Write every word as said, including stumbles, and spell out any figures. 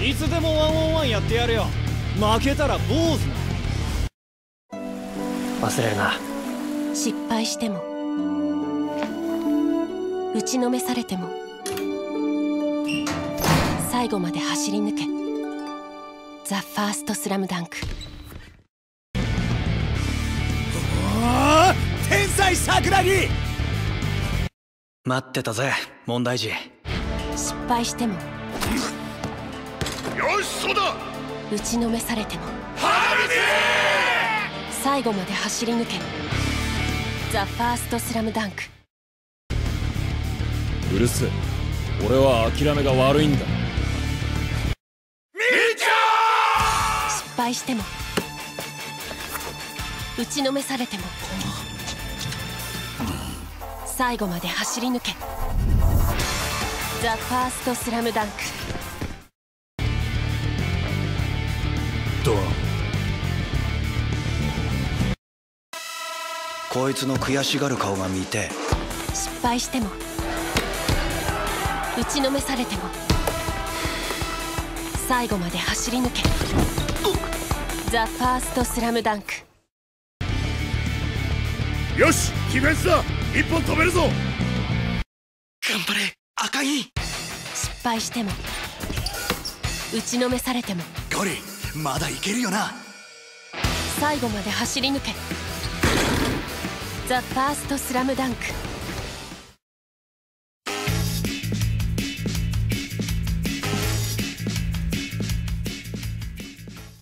いつでもワンオンワンやってやるよ。負けたら坊主な。 忘れるな。 失敗しても打ちのめされても最後まで走り抜け。ザ・ファーストスラムダンク。 天才桜木。 待ってたぜ問題児。 失敗してもよしそうだ。 打ちのめされてもハル最後まで走り抜け。ザ・ファーストスラムダンク。 うるせえ、俺は諦めが悪いんだ。 みーちゃん。 失敗しても打ちのめされても最後まで走り抜け。ザ・ファーストスラムダンク。 ドアこいつの悔しがる顔が見て。 失敗しても打ちのめされても最後まで走り抜け。ザ・ファーストスラムダンク。 よしディフェンスだ。一本止めるぞ。 頑張れ赤い。 失敗しても打ちのめされてもゴリまだいけるよな。 最後まで走り抜け。ザ・ファーストスラムダンク。